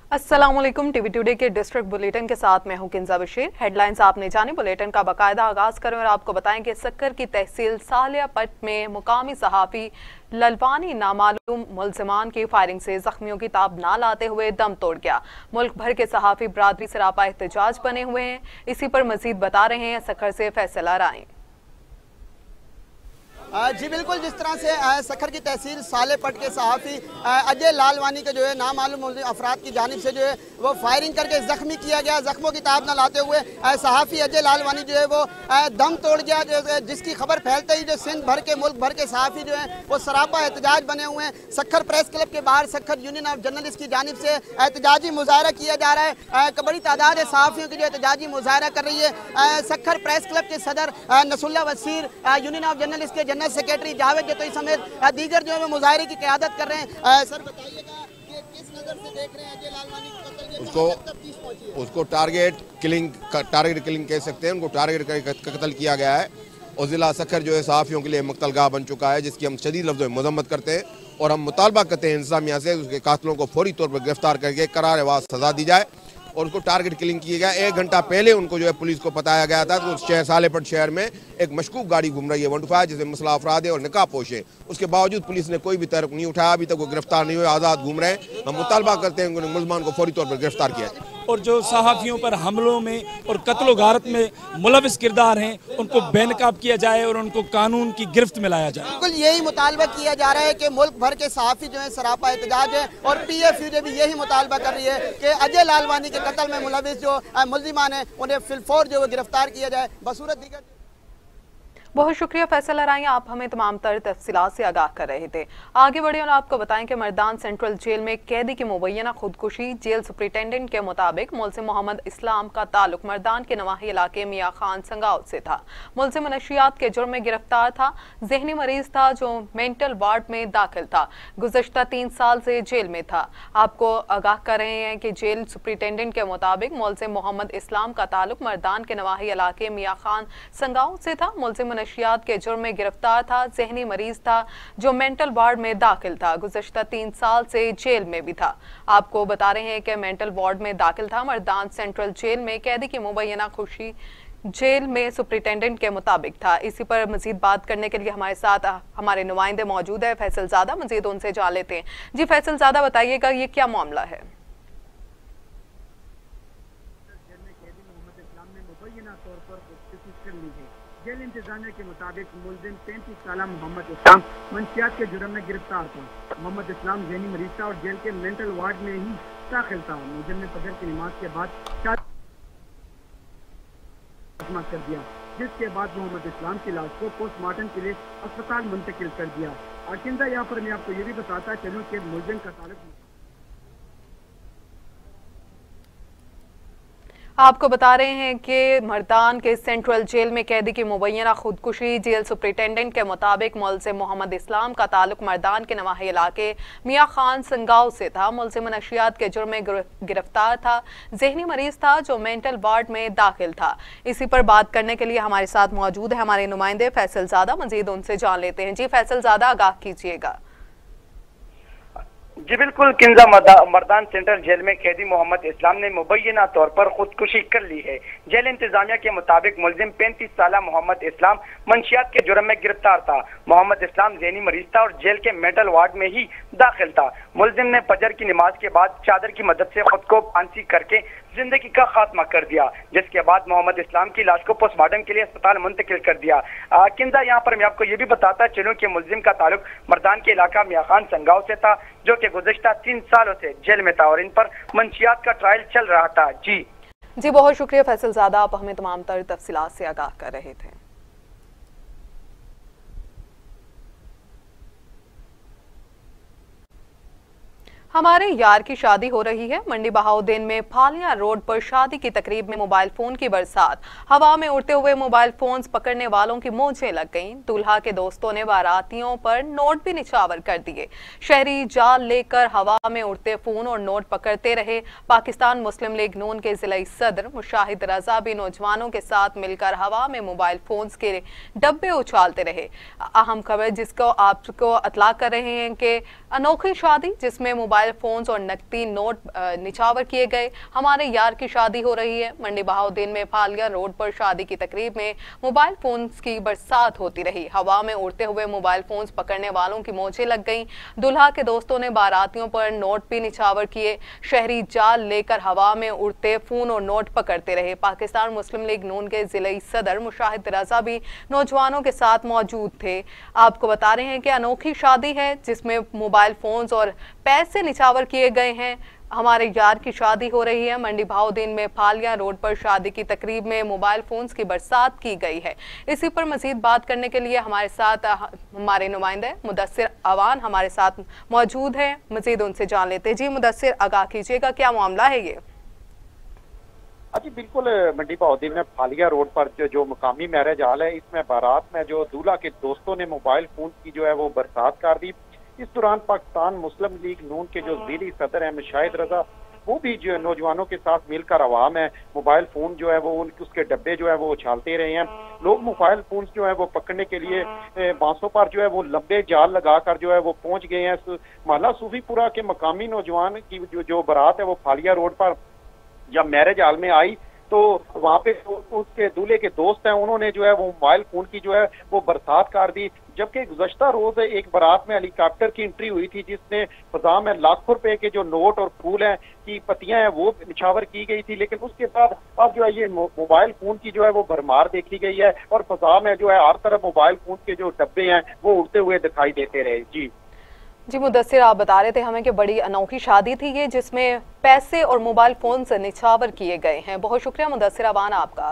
अस्सलामुअलैकुम। TV Today के district bulletin के साथ मैं हूं किंजा बशीर। हेडलाइंस आपने जाने, बुलेटिन का बाकायदा आगाज करें और आपको बताएं कि सक्कर की तहसील सालियापट में मुकामी सहाफी ललवानी नामालूम मुलजिमान की फायरिंग से जख्मियों की ताब ना लाते हुए दम तोड़ गया। मुल्क भर के सहाफी बरादरी सरापा एहतजाज बने हुए हैं। इसी पर मजीद बता रहे हैं सक्कर से फैसल आराई। जी बिल्कुल, जिस तरह से सक्खर की तहसील सालेपट के सहाफ़ी अजय लालवानी के जो है नामालूम अफराद की जानिब से जो है वो फायरिंग करके ज़ख्मी किया गया। ज़ख्मों की ताब न लाते हुए सहाफ़ी अजय लालवानी जो है वो दम तोड़ गया, जिसकी खबर फैलते ही जो सिंध भर के मुल्क भर के सहाफ़ी जो हैं वो सरापा एहतजाज बने हुए हैं। सक्खर प्रेस क्लब के बाहर सक्खर यूनियन ऑफ जर्नलिस्ट की जानिब से एहतजाजी मुजाहरा किया जा रहा है। बड़ी तादाद सहाफ़ियों की जो एहतजाजी मुजाहरा कर रही है। सक्खर प्रेस क्लब के सदर Nasrullah Wasir, union of journalist के जनरल सेक्रेटरी जावेद जतोई समेत दीगर जो है मुजाहरे की क़यादत कर रहे हैं। सर बताइएगा कि किस नज़र से देख रहे हैं अजय लालवानी को कत्ल? उसको टारगेट किलिंग कह सकते हैं। उनको टारगेट करके कत्ल किया गया है और ज़िला सक्खर जो है सहाफ़ियों के लिए मकतलगाह बन चुका है, जिसकी हम शदीद लफ्ज़ों में मज़म्मत करते हैं और हम मुतालबा करते हैं इंतज़ामिया से उसके कातलों को फौरी तौर पर गिरफ्तार करके करार आवाज़ सज़ा दी जाए और उसको टारगेट किलिंग किया गया। 1 घंटा पहले उनको जो है पुलिस को बताया गया था तो शहर सालेपट शहर में एक मशकूक गाड़ी घूम रही है 125 जिसमें मसला अफराद है और निकाह पोश है। उसके बावजूद पुलिस ने कोई भी तहरीक नहीं उठाया, अभी तक वो गिरफ्तार नहीं हुए, आज़ाद घूम रहे हैं। हम मुतालबा करते हैं उन मुलजमान को फौरी तौर पर गिरफ्तार किया जाए और जो सहाफ़ियों पर हमलों में और कत्ल गारत में मुलविस किरदार हैं उनको बेनकाब किया जाए और उनको कानून की गिरफ्त में लाया जाए। बिल्कुल यही मुतालबा किया जा रहा है कि मुल्क भर के सहाफ़ी जो है सरापा एहतजाज है और PFU भी यही मुतालबा कर रही है कि अजय लालवानी के कत्ल में मुलविस जो मुलजिमान है उन्हें फिलफौर जो है गिरफ्तार किया जाए। बसूरत दीगर बहुत शुक्रिया फैसल आराई, आप हमें तमाम तर तफसीलात से आगाह कर रहे थे। आगे बढ़े और आपको बताएं कि मर्दान सेंट्रल जेल में कैदी की मुबैना खुदकुशी। जेल सुप्रिटेंडेंट के मुताबिक मुलजिम मोहम्मद इस्लाम का ताल्लुक मर्दान के नवाही इलाके मियाँ खान संगाव से था। मुलजिम नशियात के जुर्म में गिरफ्तार था, जहनी मरीज था जो मेंटल वार्ड में दाखिल था, गुज़श्ता 3 साल से जेल में था। आपको आगाह कर रहे हैं कि जेल सुप्रिटेंडेंट के मुताबिक मुलजिम मोहम्मद इस्लाम का ताल्लुक मर्दान के नवाही इलाके मियाँ खान संगाव से था। मुलजिम नशियात के जुर्म में गिरफ्तार था, जहनी मरीज था जो मेंटल वार्ड में दाखिल था, गुज़श्ता 3 साल से जेल में भी था। आपको बता रहे हैं कि मेंटल वार्ड में दाखिल था। मर्दान सेंट्रल जेल में कैदी की मुबैना खुशी जेल में सुप्रिटेंडेंट के मुताबिक था। इसी पर मजीद बात करने के लिए हमारे साथ हमारे नुमाइंदे मौजूद है फैसल ज़ादा, मजीद उनसे जान लेते हैं। जी फैसल ज़ादा, बताइएगा ये क्या मामला है? जेल इंतजामिया के मुताबिक मुलजिम 35 साल मोहम्मद इस्लाम मंशियात के जुर्म में गिरफ्तार था। मोहम्मद इस्लाम जहनी मरीज था और जेल के मेंटल वार्ड में ही दाखिल था। मुलजिम ने फजर की नमाज के बाद कर दिया, जिसके बाद मोहम्मद इस्लाम की लाश को पोस्टमार्टम के लिए अस्पताल मुंतकिल कर दिया। आकिंदा यहाँ पर मैं आपको ये भी बताता चलूँ कि मुलजिम का ताल्लुक आपको बता रहे हैं कि मर्दान के सेंट्रल जेल में कैदी की मुबैना खुदकुशी। जेल सुप्रिटेंडेंट के मुताबिक मुलजिम मोहम्मद इस्लाम का ताल्लुक मर्दान के नवाही इलाके मियाँ खान संगाव से था। मुलजिम नशियात के जुर्म में गिरफ्तार था, जहनी मरीज था जो मेंटल वार्ड में दाखिल था। इसी पर बात करने के लिए हमारे साथ मौजूद है हमारे नुमाइंदे फैसल ज़ादा, मजीद उनसे जान लेते हैं। जी फैसल ज़ादा, आगाह कीजिएगा। जी बिल्कुल किंजा, मर्दान सेंट्रल जेल में कैदी मोहम्मद इस्लाम ने मुबैना तौर पर खुदकुशी कर ली है। जेल इंतजामिया के मुताबिक मुलजिम 35 साल मोहम्मद इस्लाम मंशियात के जुर्म में गिरफ्तार था। मोहम्मद इस्लाम जहनी मरीज था और जेल के मेंटल वार्ड में ही दाखिल था। मुलजिम ने फजर की नमाज के बाद चादर की मदद से खुद को फांसी करके जिंदगी का खात्मा कर दिया, जिसके बाद मोहम्मद इस्लाम की लाश को पोस्टमार्टम के लिए अस्पताल मुंतकिल कर दिया। किंजा यहाँ पर मैं आपको ये भी बताता चलूँ कि मुलजिम का ताल्लुक मर्दान के इलाका मियाँ खान संगाव से था, जो कि गुज़श्ता 3 सालों से जेल में था और इन पर मंशियात का ट्रायल चल रहा था। जी बहुत शुक्रिया फैसल ज़ादा, आप हमें तमाम तर तफसीलात से आगाह कर रहे थे। हमारे यार की शादी हो रही है। मंडी बहाउद्दीन में फालिया रोड पर शादी की तकरीब में मोबाइल फोन की बरसात। हवा में उड़ते हुए मोबाइल फोन्स पकड़ने वालों की मोजें लग गईं। दूल्हा के दोस्तों ने बारातियों पर नोट भी निछावर कर दिए। शहरी जाल लेकर हवा में उड़ते फोन और नोट पकड़ते रहे। पाकिस्तान मुस्लिम लीग नून के जिला सदर मुशाहिद रजा भी नौजवानों के साथ मिलकर हवा में मोबाइल फोन्स के डब्बे उछालते रहे। अहम खबर जिसको आपको अतला कर रहे हैं कि अनोखी शादी जिसमें मोबाइल मोबाइल फोन्स और नकदी नोट निछावर किए गए। हमारे यार की शादी हो रही है। मंडी बहाउद्दीन में फालिया रोड पर शादी की तकरीब में मोबाइल फोन्स की बरसात होती रही। हवा में उड़ते हुए मोबाइल फोन्स पकड़ने वालों की मोजें लग गईं। दुल्हा के दोस्तों ने बारातियों पर नोट भी निछावर किए। शहरी जाल लेकर हवा में उड़ते फोन और नोट पकड़ते रहे। पाकिस्तान मुस्लिम लीग नून के जिले सदर मुशाहिद रजा भी नौजवानों के साथ मौजूद थे। आपको बता रहे हैं कि अनोखी शादी है जिसमें मोबाइल फोन्स और पैसे निछावर किए गए हैं। हमारे यार की शादी हो रही है। मंडी बहाउद्दीन में फालिया रोड पर शादी की तकरीब में मोबाइल फोन्स की बरसात की गई है। इसी पर मजीद बात करने के लिए हमारे साथ हमारे नुमाइंदे मुदस्सिर अवान हमारे साथ मौजूद हैं। मजीद उनसे जान लेते हैं। जी मुदस्सिर, आगाह कीजिएगा, क्या मामला है ये? जी बिल्कुल, मंडी बहाउद्दीन में फालिया रोड पर जो मुकामी मैरिज हॉल है, इसमें बारात में जो दूल्हा के दोस्तों ने मोबाइल फोन की जो है वो बरसात कर दी। इस दौरान पाकिस्तान मुस्लिम लीग नून के जो जिली सदर है मुशाहिद रजा, वो भी जो नौजवानों के साथ मिलकर आवाम है मोबाइल फोन जो है वो उसके डब्बे जो है वो उछालते रहे हैं। लोग मोबाइल फोन जो है वो पकड़ने के लिए बांसों पर जो है वो लंबे जाल लगाकर जो है वो पहुंच गए हैं। महला सूफीपुरा के मकामी नौजवान की जो बारात है वो फालिया रोड पर जब मैरिज हॉल में आई तो वहाँ पे उसके दूल्हे के दोस्त हैं, उन्होंने जो है वो मोबाइल फोन की जो है वो बरसात कर दी। जबकि गुज़श्ता रोज एक बारात में हेलीकॉप्टर की एंट्री हुई थी जिसने फजा में लाखों रुपए के जो नोट और फूल हैं की पत्तियां हैं वो निछावर की गई थी। लेकिन उसके बाद अब जो है ये मोबाइल फोन की जो है वो भरमार देखी गई है और फजा में जो है हर तरफ मोबाइल फोन के जो डब्बे हैं वो उड़ते हुए दिखाई देते रहे। जी मुदस्सिर, आप बता रहे थे हमें कि बड़ी अनोखी शादी थी ये जिसमें पैसे और मोबाइल फोन से निछावर किए गए हैं। बहुत शुक्रिया मुदस्सिर अवान आपका।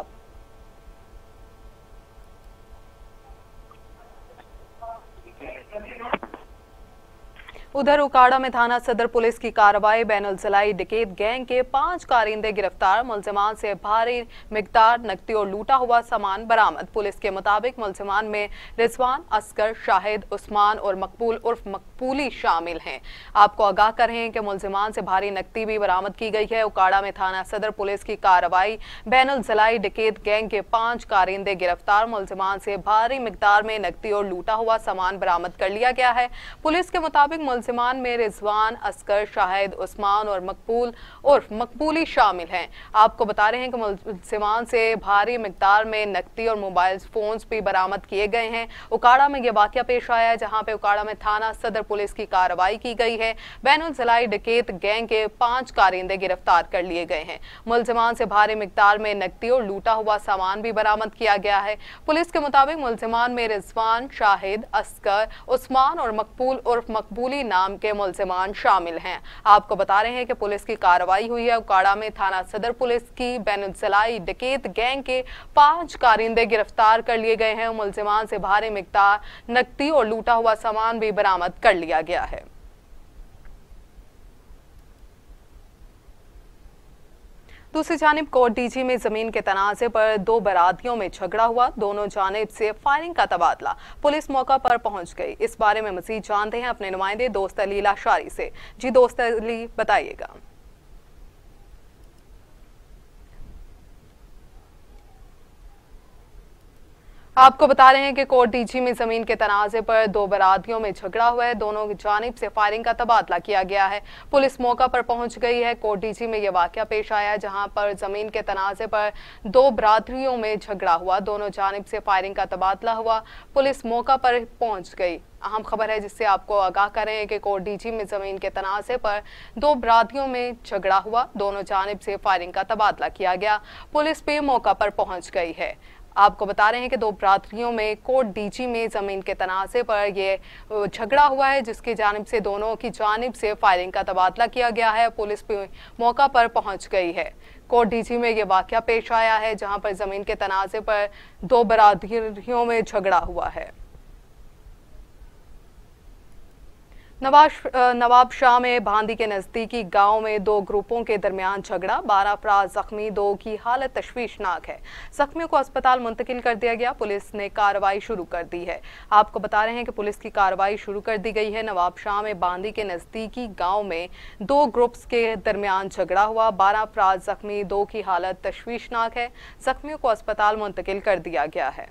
उधर उकाड़ा में थाना सदर पुलिस की कार्रवाई। बैनुल ज़िलाई डकैत गैंग के 5 कारिंदे गिरफ्तार। मुलजिमान से भारी मिकदार नकदी और लूटा हुआ सामान बरामद। पुलिस के मुताबिक मुलजिमान में रिजवान, असगर, शाहिद, उस्मान और मकबूल उर्फ मकबूली शामिल हैं। आपको आगाह कर रहे हैं कि मुलजिमान से भारी नकदी भी बरामद की गई है। उकाड़ा में थाना सदर पुलिस की कार्रवाई। बैनुल ज़िलाई डकैत गैंग के 5 कारिंदे गिरफ्तार। मुलजिमान से भारी मिकदार में नकदी और लूटा हुआ सामान बरामद कर लिया गया है। पुलिस के मुताबिक मुलजिमान में रिजवान, असगर, शाहिद, उस्मान और मकबूल उर्फ मकबूली शामिल हैं। आपको बता रहे हैं कि मुलजिमान से भारी मिकदार में नकदी और मोबाइल फोन्स भी बरामद किए गए हैं। उकाड़ा में यह वाकया पेश आया है जहां पे उकाड़ा में थाना सदर पुलिस की कार्रवाई की गई है। बैनुल ज़िलाई डकैत गैंग के 5 कारिंदे गिरफ्तार कर लिए गए हैं। मुलजिमान से भारी मिकदार में नकदी और लूटा हुआ सामान भी बरामद किया गया है। पुलिस के मुताबिक मुलजिमान में रिजवान, शाहिद, असगर, उस्मान और मकबूल उर्फ मकबूली नाम के मुलजिमान शामिल हैं। आपको बता रहे हैं कि पुलिस की कार्रवाई हुई है। उकाड़ा में थाना सदर पुलिस की बैनुल ज़िलाई डकैत गैंग के 5 कारिंदे गिरफ्तार कर लिए गए हैं। मुलजिमान से भारी मिकदार नकदी और लूटा हुआ सामान भी बरामद कर लिया गया है। दूसरी जानिब कोट डीजी में जमीन के तनाज़े पर 2 बरातियों में झगड़ा हुआ। दोनों जानिब से फायरिंग का तबादला। पुलिस मौका पर पहुंच गई। इस बारे में मजीद जानते हैं अपने नुमाइंदे दोस्त अली लाशारी से। जी दोस्त अली, बताइएगा। आपको बता रहे हैं कि कोट डीजी में जमीन के तनाज़े पर 2 बरातियों में झगड़ा हुआ है। दोनों की जानिब से फायरिंग का तबादला किया गया है। पुलिस मौका पर पहुंच गई है। कोट डीजी में यह वाकया पेश आया है जहां पर जमीन के तनाज़े पर 2 बरातियों में झगड़ा हुआ। दोनों जानिब से फायरिंग का तबादला हुआ। पुलिस मौका पर पहुंच गई। अहम खबर है जिससे आपको आगाह करें कि कोट डीजी में जमीन के तनाज़े पर 2 बरातियों में झगड़ा हुआ। दोनों जानिब से फायरिंग का तबादला किया गया। पुलिस भी मौका पर पहुंच गई है। आपको बता रहे हैं कि 2 बरातियों में कोट डीजी में जमीन के तनाज़े पर यह झगड़ा हुआ है जिसकी जानिब से दोनों की जानिब से फायरिंग का तबादला किया गया है। पुलिस भी मौका पर पहुंच गई है। कोट डीजी में यह वाकया पेश आया है जहां पर जमीन के तनाज़े पर 2 बरातियों में झगड़ा हुआ है। नवाब शाह में भांदी के नजदीकी गांव में 2 ग्रुपों के दरमियान झगड़ा। 12 अफराद जख्मी, 2 की हालत तशवीशनाक है। जख्मियों को अस्पताल मुंतकिल कर दिया गया। पुलिस ने कार्रवाई शुरू कर दी है। आपको बता रहे हैं कि पुलिस की कार्रवाई शुरू कर दी गई है। नवाब शाह में भांदी के नजदीकी गांव में 2 ग्रुप्स के दरमियान झगड़ा हुआ। 12 अफराद जख्मी, 2 की हालत तशवीशनाक है। जख्मियों को अस्पताल मुंतकिल कर दिया गया है।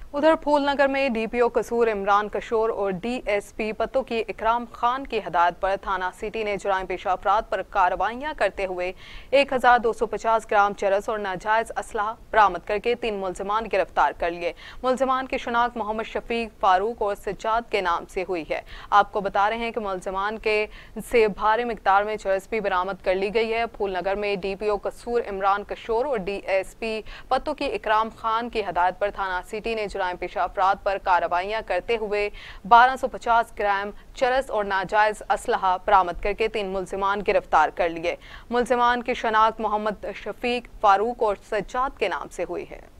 उधर फूलनगर में डीपीओ कसूर इमरान कशोर और डीएसपी पत्तों की इकराम खान की हदायत पर थाना सिटी ने जुराइम पेशा अफराद पर कार्रवाइयां करते हुए 1250 ग्राम चरस और नाजायज असलाह बरामद करके 3 मुलजमान गिरफ्तार कर लिए। मुलजमान की शनाख्त मोहम्मद शफीक, फारूक और सज्जाद के नाम से हुई है। आपको बता रहे हैं कि मुलजमान के से भारी मिकदार में चरस भी बरामद कर ली गई है। फूलनगर में डीपीओ कसूर इमरान कशोर और डीएसपी पत्तों की इकराम खान की हदायत पर थाना सिटी ने जुराइम पेशा अफराद पर कार्रवाइयां करते हुए 1250 ग्राम चरस और नाजायज असलहा बरामद करके 3 मुलजिमान गिरफ्तार कर लिए। मुलजिमान की शनाख्त मोहम्मद शफीक, फारूक और सज्जाद के नाम से हुई है।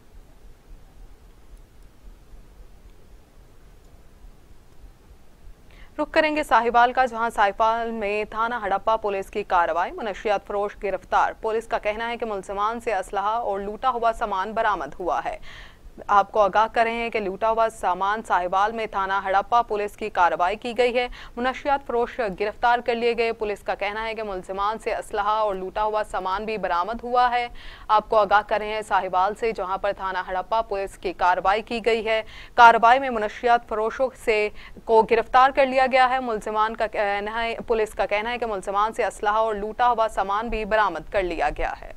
रुक करेंगे साहिवाल का, जहां साहिवाल में थाना हड़प्पा पुलिस की कार्रवाई, मनशियात फरोश गिरफ्तार। पुलिस का कहना है कि मुलजिमान से असलहा और लूटा हुआ सामान बरामद हुआ है। आपको आगाह कर रहे हैं कि लूटा हुआ सामान साहिवाल में थाना हड़प्पा पुलिस की कार्रवाई की गई है। मुनशियात फरोश गिरफ्तार कर लिए गए। पुलिस का कहना है कि मुलजिमान से असलहा और लूटा हुआ सामान भी बरामद हुआ है। आपको आगाह कर रहे हैं साहिवाल से, जहां पर थाना हड़प्पा पुलिस की कार्रवाई की गई है। कार्रवाई में मुनशियात फरोशों से को गिरफ्तार कर लिया गया है। मुलजिमान का कहना है, पुलिस का कहना है कि मुलजिमान से असलहा और लूटा हुआ सामान भी बरामद कर लिया गया है।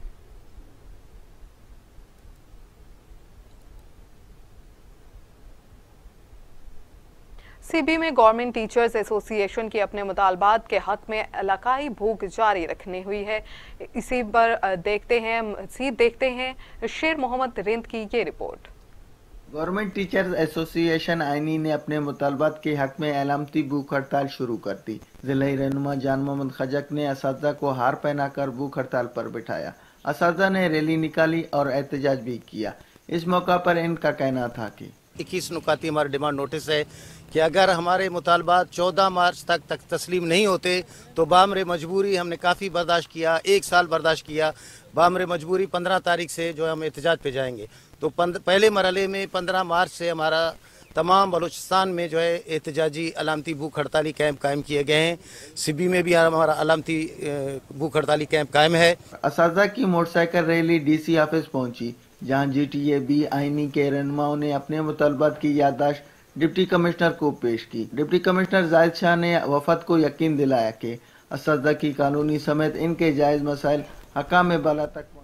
सीबी में गवर्नमेंट टीचर्स एसोसिएशन की अपने मुतालबात के हक में इलाकाई भूख जारी रखनी हुई है। इसी पर देखते हैं शेर मोहम्मद रिंद की ये रिपोर्ट। गवर्नमेंट टीचर्स एसोसिएशन आईनी ने अपने मुतालबात के हक में अलामती भूख हड़ताल शुरू कर दी। जिला रहनुमा जान मोहम्मद खजक ने असातिज़ा को हार पहनाकर भूख हड़ताल पर बिठाया। असातिज़ा ने रैली निकाली और एहतजाज भी किया। इस मौका पर इनका कहना था कि 21 नुकाती हमारी डिमांड नोटिस है कि अगर हमारे मुतालबात 14 मार्च तक तस्लीम नहीं होते तो बामरे मजबूरी हमने काफ़ी बर्दाश्त किया, 1 साल बर्दाश्त किया। बामरे मजबूरी 15 तारीख से जो है हम एहतजाज पे जाएंगे। तो पहले मरहले में 15 मार्च से हमारा तमाम बलूचिस्तान में जो है एहतजाजी अलामती भूख हड़ताली कैंप कायम किए गए हैं। सिबी में भी हमारा अलामती भूख हड़ताली कैंप कायम है। असातिज़ा की मोटरसाइकिल रैली डीसी ऑफिस पहुंची, जहां जीटीए-बी आईनी के रहनुमाओं ने अपने मुतालबात की याददाश्त डिप्टी कमिश्नर को पेश की। डिप्टी कमिश्नर जाहिद शाह ने वफद को यकीन दिलाया कि असातिज़ा की कानूनी समेत इनके जायज़ मसाइल हकाम बाला तक पहुंचे।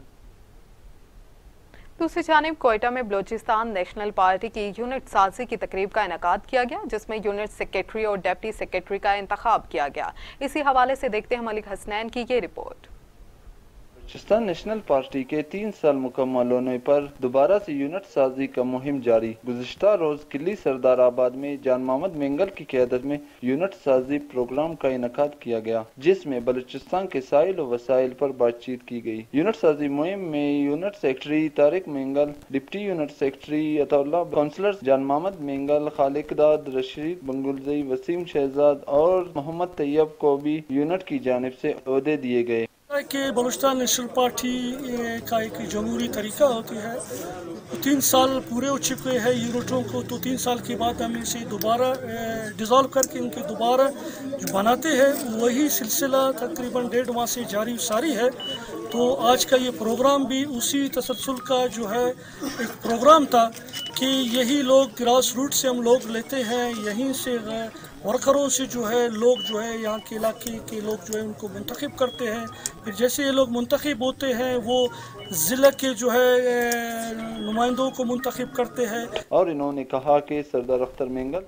दूसरी जानिब कोयटा में बलूचिस्तान नेशनल पार्टी की यूनिट साजी की तकरीब का इनेकाद किया गया, जिसमें यूनिट सेक्रेटरी और डिप्टी सेक्रेटरी का इंतखाब किया गया। इसी हवाले से देखते हैं मलिक हसनैन की ये रिपोर्ट। बलूचिस्तान नेशनल पार्टी के 3 साल मुकम्मल होने पर दोबारा से यूनिट साजी का मुहिम जारी। गुज़िश्ता रोज किली सरदाराबाद में जान मोहम्मद मेंगल की क़यादत में यूनिट साजी प्रोग्राम का इनेकाद किया गया, जिसमें बलूचिस्तान के साइल और वसाइल पर बातचीत की गई। यूनिट साजी मुहिम में unit secretary Tariq Mengal, deputy unit secretary Ataullah, councillor Jan Mohammad Mengal, खालिकदाद, Rashid Bangulzai, Wasim Shahzad और मोहम्मद तैयब को भी यूनिट की जानिब से ओहदे दिए गए। कि बलूचिस्तान नेशनल पार्टी का एक जमहूरी तरीका होती है। 3 साल पूरे हो चुके हैं यूनिटों को, तो 3 साल के बाद हम इसे दोबारा डिज़ोल्व करके इनके दोबारा जो बनाते हैं, वही सिलसिला तकरीबन 1.5 माह से जारी सारी है। तो आज का ये प्रोग्राम भी उसी तसलसल का जो है एक प्रोग्राम था कि यही लोग ग्रास रूट से हम लोग लेते हैं, यहीं से वर्करों से जो है लोग जो है यहाँ के इलाके के लोग जो है उनको मुंतखब करते हैं। फिर जैसे ये लोग मुंतखब होते हैं वो ज़िले के जो है नुमाइंदों को मुंतखब करते हैं। और इन्होंने कहा कि सरदार अख्तर मेंगल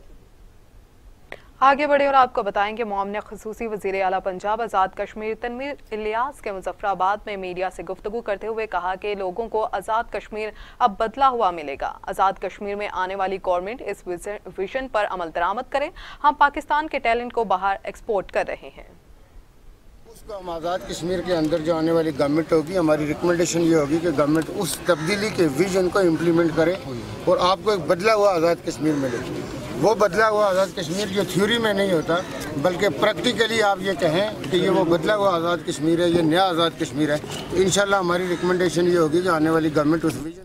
आगे बढ़े और आपको बताएंगे मोमन ख़ुसूसी वज़ीर आला पंजाब आज़ाद कश्मीर तनवीर इलियास के मुज़फ़्फ़राबाद में मीडिया से गुफ्तगू करते हुए कहा कि लोगों को आज़ाद कश्मीर अब बदला हुआ मिलेगा। आज़ाद कश्मीर में आने वाली गवर्नमेंट इस विजन पर अमल दरामद करे। हम पाकिस्तान के टैलेंट को बाहर एक्सपोर्ट कर रहे हैं। उसको हम आज़ाद कश्मीर के अंदर जो आने वाली गवर्नमेंट होगी, हमारी रिकमेंडेशन ये होगी कि गवर्नमेंट उस तब्दीली के विजन को इम्प्लीमेंट करे और आपको एक बदला हुआ आज़ाद कश्मीर मिले। वो बदला हुआ आज़ाद कश्मीर जो थ्योरी में नहीं होता, बल्कि प्रैक्टिकली आप ये कहें कि ये वो बदला हुआ आज़ाद कश्मीर है, ये नया आज़ाद कश्मीर है। तो इंशाल्लाह हमारी रिकमेंडेशन ये होगी कि आने वाली गवर्नमेंट उस विजन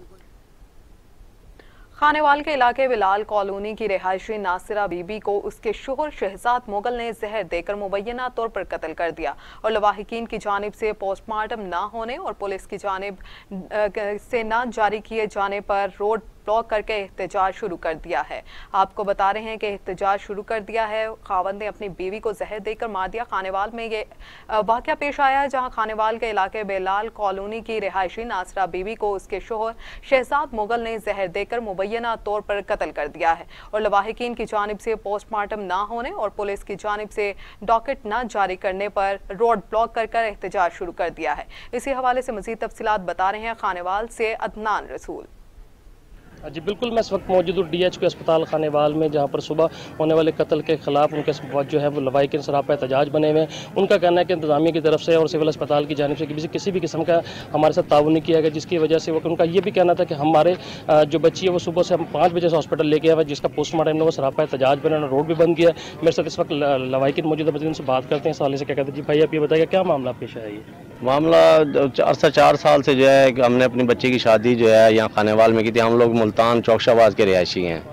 खानेवाल के इलाके बिलाल कॉलोनी की रिहायशी नासिरा बीबी को उसके शोहर शहजाद मुगल ने जहर देकर मुबैना तौर पर कत्ल कर दिया और लवाहिकीन की जानिब से पोस्टमार्टम न होने और पुलिस की जानिब से न जारी किए जाने पर रोड ब्लॉक करके एहतजाज शुरू कर दिया है। आपको बता रहे हैं कि एहतजाज शुरू कर दिया है। खावंद ने अपनी बीवी को जहर देकर मार दिया। खानेवाल में ये वाकया पेश आया है, जहां खानेवाल के इलाके बेलाल कॉलोनी की रिहायशी नासरा बीवी को उसके शोहर शहजाद मुगल ने जहर देकर मुबैना तौर पर कत्ल कर दिया है और लवाहिकीन की जानिब से पोस्टमार्टम ना होने और पुलिस की जानिब से डॉकेट न जारी करने पर रोड ब्लॉक कर एहतजाज शुरू कर दिया है। इसी हवाले से मजीद तफसीलात बता रहे हैं खानेवाल से अदनान रसूल। जी बिल्कुल, मैं इस वक्त मौजूद हूँ DHQ अस्पताल खानेवाल में, जहाँ पर सुबह होने वाले कत्ल के खिलाफ उनके जो है वो लवाहिकीन सरापा एहतजाज बने हुए हैं। उनका कहना है कि इंतजामिया की तरफ से और सिविल अस्पताल की जानिब से किसी भी किस्म का हमारे साथ ताउन नहीं किया गया, जिसकी वजह से वो उनका ये भी कहना था कि हमारे जो बच्ची है वो सुबह से हम 5 बजे से हॉस्पिटल लेके आए, जिसका पोस्टमार्टम ने वो सरापा एहतजाज बना, रोड भी बंद किया। मेरे साथ इस वक्त लवाहिकीन मौजूद है, उनसे बात करते हैं। इस हवाले से क्या कहते हैं। जी भाई, आप ये बताइए क्या मामला पेश आया? ये मामला अरसा 4 साल से जो है हमने अपनी बच्ची की शादी जो है यहाँ खानेवाल में की थी। हम लोग मुल्तान चौकशाबाद के रिहायशी हैं,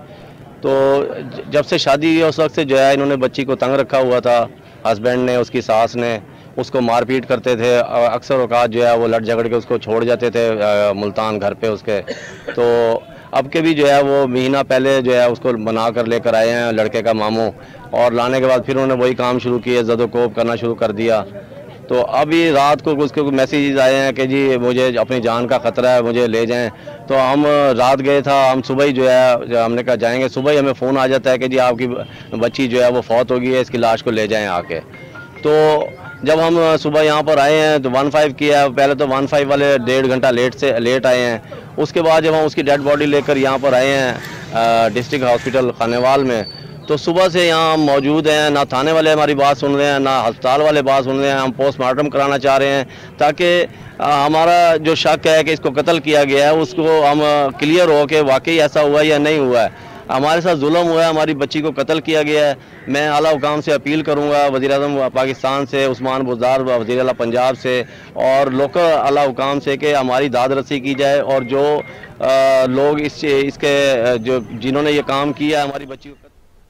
तो जब से शादी हुई उस वक्त से जो है इन्होंने बच्ची को तंग रखा हुआ था। हस्बैंड ने, उसकी सास ने उसको मारपीट करते थे। अक्सर औकात जो है वो लड़ झगड़ के उसको छोड़ जाते थे मुल्तान घर पे उसके। तो अब के भी जो है वो महीना पहले जो है उसको बना कर लेकर आए हैं लड़के का मामू, और लाने के बाद फिर उन्होंने वही काम शुरू किए, ज़दोकोब करना शुरू कर दिया। तो अभी रात को उसके मैसेज आए हैं कि जी मुझे अपनी जान का ख़तरा है, मुझे ले जाएं। तो हम रात गए था, हम सुबह ही जो है हमने कहा जाएंगे। सुबह ही हमें फ़ोन आ जाता है कि जी आपकी बच्ची जो है वो फौत हो गई है, इसकी लाश को ले जाएं आके। तो जब हम सुबह यहाँ पर आए हैं तो 15 किया। पहले तो 15 वाले 1.5 घंटा लेट आए हैं। उसके बाद जब हम उसकी डेड बॉडी लेकर यहाँ पर आए हैं डिस्ट्रिक्ट हॉस्पिटल खानेवाल में, तो सुबह से यहाँ हम मौजूद हैं। ना थाने वाले हमारी बात सुन रहे हैं, ना अस्पताल वाले बात सुन रहे हैं। हम पोस्टमार्टम कराना चाह रहे हैं ताकि हमारा जो शक है कि इसको कत्ल किया गया है उसको हम क्लियर हो कि वाकई ऐसा हुआ या नहीं हुआ है। हमारे साथ जुल्म हुआ है, हमारी बच्ची को कत्ल किया गया है। मैं आला हुकाम से अपील करूंगा, वज़ीर-ए-आज़म पाकिस्तान से, उस्मान बुज़दार वज़ीर आला पंजाब से और लोकल आला हुकाम से कि हमारी दाद रसी की जाए और जो लोग इसके जो जिन्होंने ये काम किया हमारी बच्ची को।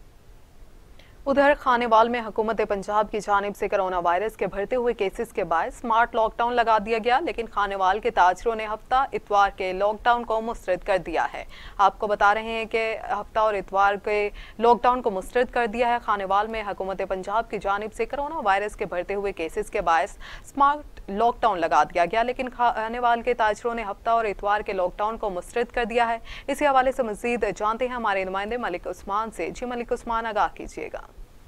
उधर खानेवाल में हुकूमत पंजाब की जानिब से कोरोना वायरस के बढ़ते हुए केसेस के बाद स्मार्ट लॉकडाउन लगा दिया गया, लेकिन खानेवाल के ताजरों ने हफ्ता इतवार के लॉकडाउन को मुस्तरद कर दिया है। आपको बता रहे हैं कि हफ्ता और इतवार के लॉकडाउन को मुस्तरद कर दिया है। खानेवाल में हुकूमत पंजाब की जानिब से कोरोना वायरस के बढ़ते हुए केसेस के बायस स्मार्ट लॉकडाउन लगा दिया गया, लेकिन खानेवाल के ताजरों ने हफ्ता और इतवार के लॉकडाउन को मुस्तरद कर दिया है। इसी हवाले से मजीद जानते हैं हमारे नुमाइंदे मलिक उस्मान से। जी मलिक उस्मान, आगाह कीजिएगा।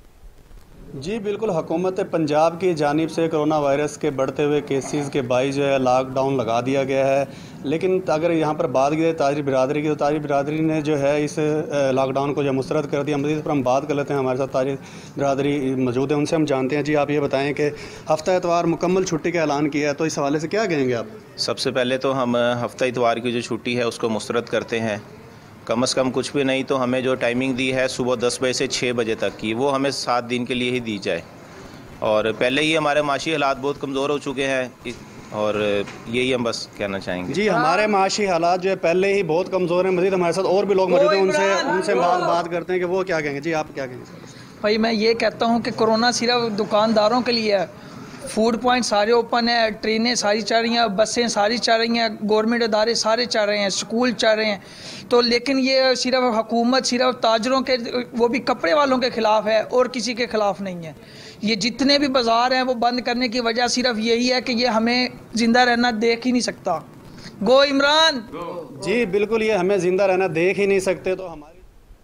जी बिल्कुल, हुकूमत पंजाब की जानिब से कोरोना वायरस के बढ़ते हुए केसेस के बाईस जो है लॉकडाउन लगा दिया गया है, लेकिन अगर यहाँ पर बात की जाए ताजरी बिरादरी की, तो ताजरी बिरादरी ने जो है इस लॉकडाउन को जो मुस्तरद कर दिया। मज़ीद पर हम बात कर लेते हैं, हमारे साथ ताजरी बिरादरी मौजूद है, उनसे हम जानते हैं। जी आप ये बताएं कि हफ्ता इतवार मुकम्मल छुट्टी का ऐलान किया है, तो इस हवाले से क्या कहेंगे आप? सबसे पहले तो हम हफ्ता इतवार की जो छुट्टी है उसको मुस्तरद करते हैं। कम से कम कुछ भी नहीं तो हमें जो टाइमिंग दी है सुबह 10 बजे से 6 बजे तक की, वो हमें 7 दिन के लिए ही दी जाए। और पहले ही हमारे माशी हालात बहुत कमज़ोर हो चुके हैं और यही हम बस कहना चाहेंगे। जी हमारे माशी हालात जो है पहले ही बहुत कमज़ोर हैं। मज़ीद हमारे साथ और भी लोग मौजूद हैं, उनसे बात करते हैं कि वो क्या कहेंगे। जी आप क्या कहेंगे? भाई मैं ये कहता हूँ कि कोरोना सिर्फ दुकानदारों के लिए है। फूड पॉइंट सारे ओपन है, ट्रेनें सारी चल रही हैं, बसें सारी चल रही हैं, गवर्नमेंट अदारे सारे चल रहे हैं, स्कूल चल रहे हैं। तो लेकिन ये सिर्फ हुकूमत सिर्फ ताजरों के, वो भी कपड़े वालों के ख़िलाफ़ है और किसी के ख़िलाफ़ नहीं है। ये जितने भी बाज़ार हैं वो बंद करने की वजह सिर्फ यही है कि ये हमें ज़िंदा रहना देख ही नहीं सकता। गो इमरान। जी बिल्कुल, ये हमें ज़िंदा रहना देख ही नहीं सकते। तो हमारे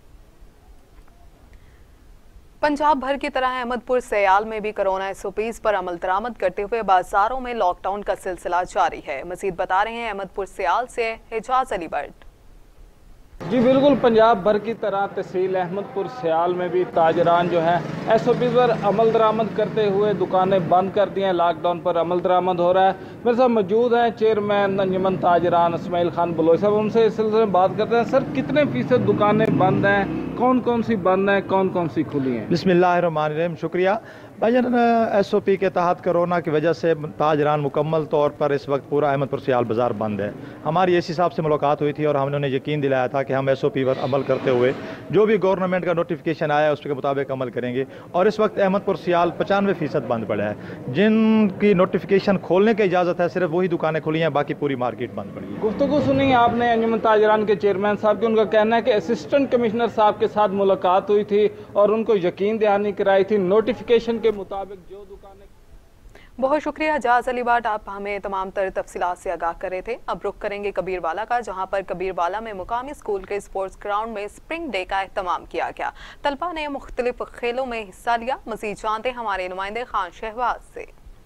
पंजाब भर की तरह अहमदपुर सयाल में भी कोरोना SOPs पर अमल दरामद करते हुए बाजारों में लॉकडाउन का सिलसिला जारी है। मजीद बता रहे हैं अहमदपुर सयाल से हिजाज अली भट्ट। जी बिल्कुल, पंजाब भर की तरह तहसील अहमदपुर सयाल में भी ताजरान जो है SOPs पर अमल दरामद करते हुए दुकानें बंद कर दी हैं। लॉकडाउन पर अमल दरामद हो रहा है। मेरे साथ मौजूद हैं चेयरमैन अंजुमन ताजरान इस्माइल खान बलोई साहब, उनसे इस सिलसिले में बात करते हैं। सर, कितने फीसद दुकानें बंद हैं, कौन कौन सी बंद हैं, कौन कौन सी खुली हैं? बिस्मिल्लाहिर्रहमानिर्रहीम, शुक्रिया। भाईजान SOP के तहत कोरोना की वजह से ताजरान मुकम्मल तौर पर इस वक्त पूरा अहमदपुर सियाल बाज़ार बंद है। हमारी एसी साहब से मुलाकात हुई थी और हमने उन्हें यकीन दिलाया था कि हम SOP पर अमल करते हुए जो भी गवर्नमेंट का नोटिफिकेशन आया उसके मुताबिक अमल करेंगे। और इस वक्त अहमदपुर सियाल 95% बंद पड़ा है। जिनकी नोटिफिकेशन खोलने की इजाज़त है सिर्फ वही दुकानें खुली हैं, बाकी पूरी मार्केट बंद पड़ी है। गुफ्तगू सुनी आपने अंजुमन ताजरान के चेयरमैन साहब की। उनका कहना है कि असिस्टेंट कमिश्नर साहब के साथ मुलाकात हुई थी और उनको यकीन दहानी कराई थी नोटिफिकेशन के मुताबिक जो दुकानें। बहुत शुक्रिया जाज अली बाट, आप हमें तमाम तर तफसीलात से आगाह कर रहे थे। अब रुख करेंगे कबीरवाला का, जहां पर कबीरवाला में मुकामी स्कूल के स्पोर्ट्स ग्राउंड में स्प्रिंग डे का एहतमाम किया गया। तलबा ने मुख्तलिफ खेलों में हिस्सा लिया। मजीद जानते हमारे नुमाइंदे खान शहबाज से।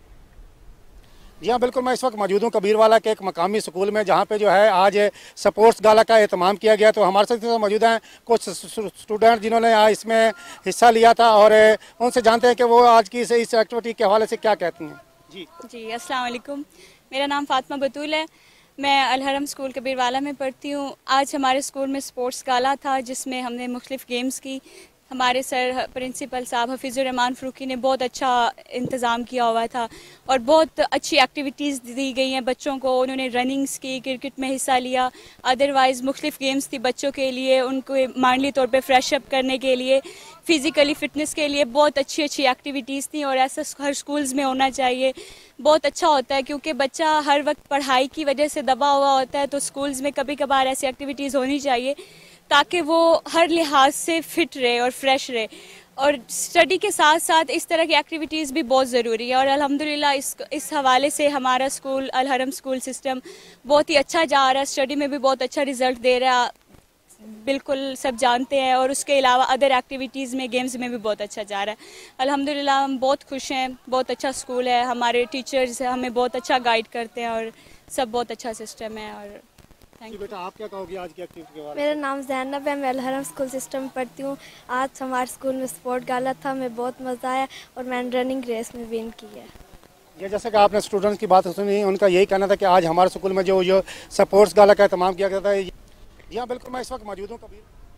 जी हाँ, बिल्कुल, मैं इस वक्त मौजूद हूँ कबीरवाला के एक मकामी स्कूल में, जहाँ पे जो है आज स्पोर्ट्स गाला का एहतमाम किया गया। तो हमारे साथ मौजूद हैं कुछ स्टूडेंट जिन्होंने आज इसमें हिस्सा लिया था और उनसे जानते हैं कि वो आज की इस एक्टिविटी के हवाले से क्या कहती हैं। जी अस्सलाम वालेकुम, मेरा नाम फातिमा बतूल है, मैं अलहरम स्कूल कबीरवाला में पढ़ती हूँ। आज हमारे स्कूल में स्पोर्ट्स गाला था जिसमें हमने मुख्तलिफ गेम्स की। हमारे सर प्रिंसिपल साहब हफीज़ुर रहमान फ़रूकी ने बहुत अच्छा इंतज़ाम किया हुआ था और बहुत अच्छी एक्टिविटीज़ दी गई हैं बच्चों को। उन्होंने रनिंग्स की, क्रिकेट में हिस्सा लिया, अदरवाइज़ मुख्तलिफ गेम्स थी बच्चों के लिए, उनको माइंडली तौर पे फ्रेश अप करने के लिए, फ़िज़िकली फ़िटनेस के लिए बहुत अच्छी अच्छी एक्टिविटीज़ थी और ऐसा हर स्कूल्स में होना चाहिए। बहुत अच्छा होता है क्योंकि बच्चा हर वक्त पढ़ाई की वजह से दबा हुआ होता है, तो स्कूल्स में कभी कभार ऐसी एक्टिविटीज़ होनी चाहिए ताकि वो हर लिहाज से फिट रहे और फ्रेश रहे। और स्टडी के साथ साथ इस तरह की एक्टिविटीज़ भी बहुत ज़रूरी है और अल्हम्दुलिल्लाह इस हवाले से हमारा स्कूल अलहरम स्कूल सिस्टम बहुत ही अच्छा जा रहा है। स्टडी में भी बहुत अच्छा रिज़ल्ट दे रहा, बिल्कुल सब जानते हैं। और उसके अलावा अदर एक्टिविटीज़ में, गेम्स में भी बहुत अच्छा जा रहा है। अल्हम्दुलिल्लाह हम बहुत खुश हैं, बहुत अच्छा स्कूल है, हमारे टीचर्स हमें बहुत अच्छा गाइड करते हैं और सब बहुत अच्छा सिस्टम है। और बेटा, आप क्या कहोगे आज की एक्टिविटी के बारे में? मेरा नाम ज़ैनब है, मैं अलहरम स्कूल सिस्टम में पढ़ती हूँ। आज हमारे स्कूल में स्पोर्ट गाला था, हमें बहुत मज़ा आया और मैंने रनिंग रेस में विन की है। ये जैसे कि आपने स्टूडेंट्स की बात सुनी, उनका यही कहना था कि आज हमारे स्कूल में जो स्पोर्ट्स गाला का एहतमाम किया गया था। जी हाँ, बिल्कुल, मैं इस वक्त मौजूद हूँ कबीर।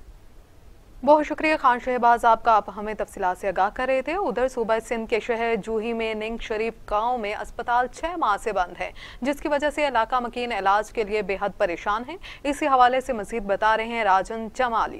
बहुत शुक्रिया खान शहबाज आपका, आप हमें तफसीलात से आगाह कर रहे थे। उधर सूबा सिंध के शहर जूही में निंग शरीफ गांव में अस्पताल 6 माह से बंद है, जिसकी वजह से इलाका मकीन इलाज के लिए बेहद परेशान है। इसी हवाले से मजीद बता रहे हैं राजन जमाली।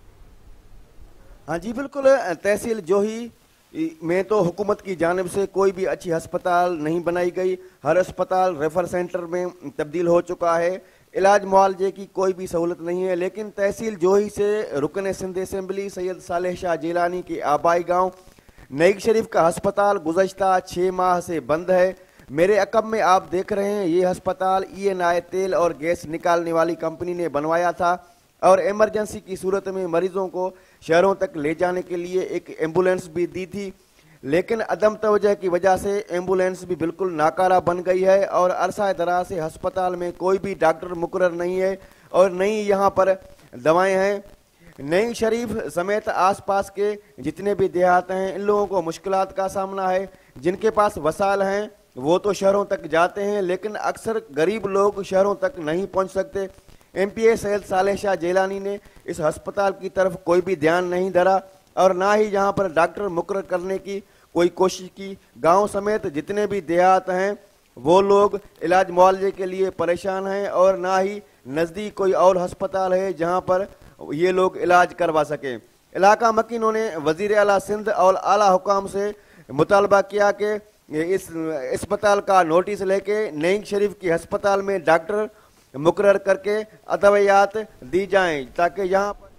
हाँ जी बिल्कुल, तहसील जोही में तो हुकूमत की जानिब से कोई भी अच्छी अस्पताल नहीं बनाई गई। हर अस्पताल रेफर सेंटर में तब्दील हो चुका है, इलाज मुआलजे की कोई भी सहूलत नहीं है। लेकिन तहसील जोही से रुकन सिंध असम्बली सैयद सालेह शाह जिलानी के आबाई गांव नईग शरीफ का अस्पताल गुज़श्ता 6 माह से बंद है। मेरे अकब में आप देख रहे हैं, ये अस्पताल ENI तेल और गैस निकालने वाली कंपनी ने बनवाया था और इमरजेंसी की सूरत में मरीजों को शहरों तक ले जाने के लिए एक एम्बुलेंस भी दी थी। लेकिन अदम तवज्जो की वजह से एम्बुलेंस भी बिल्कुल नाकारा बन गई है और अरसा दराज से अस्पताल में कोई भी डॉक्टर मुकर्रर नहीं है और नहीं यहाँ पर दवाएं हैं। नईग शरीफ समेत आसपास के जितने भी देहात हैं, इन लोगों को मुश्किलात का सामना है। जिनके पास वसाइल हैं वो तो शहरों तक जाते हैं, लेकिन अक्सर गरीब लोग शहरों तक नहीं पहुँच सकते। MPA सैयद सालेह शाह जिलानी ने इस अस्पताल की तरफ कोई भी ध्यान नहीं धरा और ना ही यहाँ पर डॉक्टर मुकर्रर करने की कोई कोशिश की। गांव समेत जितने भी देहात हैं वो लोग इलाज मुआलजे के लिए परेशान हैं और ना ही नज़दीक कोई और अस्पताल है जहाँ पर ये लोग इलाज करवा सकें। इलाका मकीनों ने वज़ीर आला सिंध और आला हुकाम से मुतालबा किया कि इस अस्पताल का नोटिस लेके नईग शरीफ की अस्पताल में डॉक्टर मुकर्रर करके अदवियात दी जाएं ताकि यहाँ पर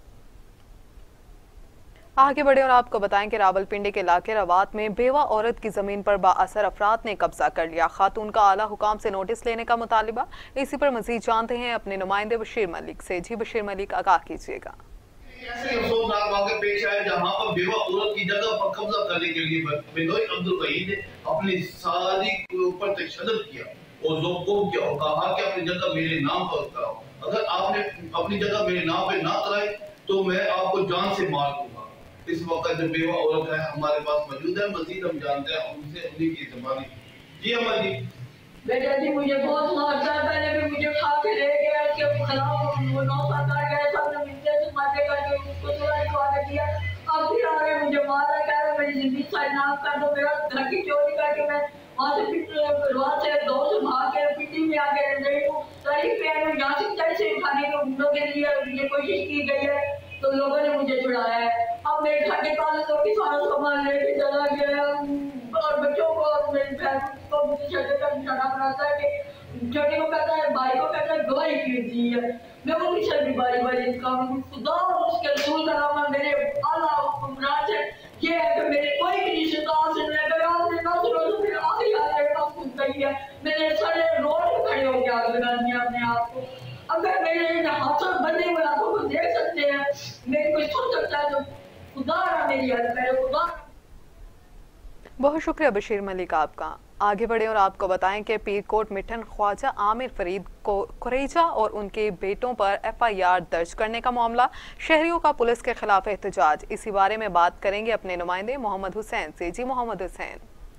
आगे बढ़े और आपको बताएं कि रावलपिंडी के इलाके रवात में बेवा औरत की जमीन पर बाअसर अफराद ने कब्जा कर लिया। खातून का आला हुकाम से नोटिस लेने का मुतालिबा। इसी पर मजीद जानते हैं अपने नुमाइंदे बशीर मलिक से। जी बशीर मलिक, आगाह कीजिएगा। ऐसे अफसोसनाक वाक़े पेश आए जहाँ पर बेवा औरत की जगह पर कब्जा करने के लिए बिनोई अब्दुल वहीद ने अपनी शादी के ऊपर तशद्दुद किया और ज़ोर किया और कहा कि अपनी जगह मेरे नाम पर कराओ। अगर आपने अपनी जगह मेरे नाम पे ना कराई तो मैं आपको जान से मार दूंगा। इस वक्त जो बेवा औरत है हमारे पास मौजूद है, मजीद हम जानते हैं उनसे उन्हीं की ज़बानी। जी अम्मा जी। बेटा जी मुझे बहुत मारता है, पहले भी मुझे खा के ले गया, उसके खिलाफ 9 साल आ गए, सबने मिलते से मारने करके उसको थोड़ा दिया। अब फिर आगे मुझे मारा, कह रहे मेरी जिंदगी का इनाम कर दो, मेरा घर की चोरी करके मैं वहाँ से वहाँ से दो से भाग के पिंडी में आके रह गई हूँ। तारीफ पे यहाँ से पैसे उठाने के उम्मीदों के लिए ये कोशिश की गई है तो लोगों ने मुझे छुड़ाया है। अब मेरे घर के पास तो किसान सामान लेके चला गया और बच्चों को और मेरी बहन को मुझे छठे का निशाना बनाता है कि छोटे को कहता है, भाई को कहता है गवाही क्यों दी है। मैं उनकी से भी बारी बारी खुदा और उसके रसूल का नाम मेरे आला हुक्मरान से ये है कि मेरे कोई भी रिश्तेदार से नहीं अगर आपने ना सुनो तो फिर आखिरी हाल मेरे पास खुद गई है। मैंने सारे रोड पे खड़े होकर आग लगा दिया अपने आप को। अगर मेरे हाथों बंधे हुए हाथों को देख सकते हैं, मेरे कोई सुन सकता है तो खुदा मेरी हेल्प करे, खुदा। बहुत शुक्रिया बशीर मलिक आपका। आगे बढ़े और आपको बताएं कि पीरकोट मिठन ख्वाजा आमिर फरीद को कुरैजा और उनके बेटों पर FIR दर्ज करने का मामला, शहरियों का पुलिस के खिलाफ एहतजाज। इसी बारे में बात करेंगे अपने नुमाइंदे मोहम्मद हुसैन से। जी मोहम्मद हुसैन।